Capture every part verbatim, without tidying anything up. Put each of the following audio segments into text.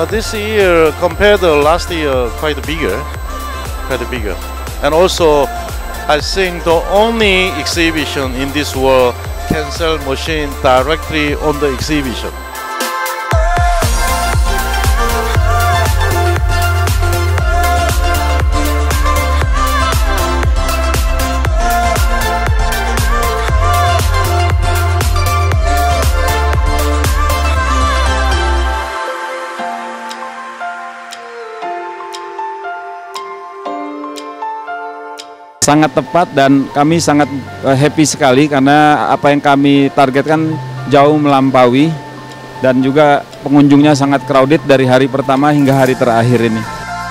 uh, this year compared to last year, quite bigger, quite bigger. And also, I think the only exhibition in this world can sell machine directly on the exhibition. Sangat tepat dan kami sangat happy sekali karena apa yang kami targetkan jauh melampaui dan juga pengunjungnya sangat crowded dari hari pertama hingga hari terakhir ini.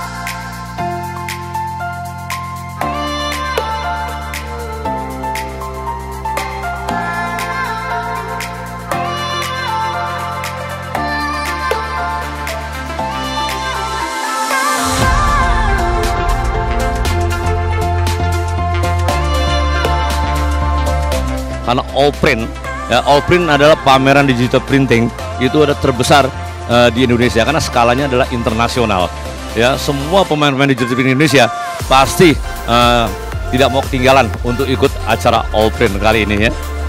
Karena ALLPRINT, ya, ALLPRINT adalah pameran digital printing itu ada terbesar uh, di Indonesia karena skalanya adalah internasional. Ya, semua pemain-pemain digital printing Indonesia pasti uh, tidak mau ketinggalan untuk ikut acara ALLPRINT kali ini ya.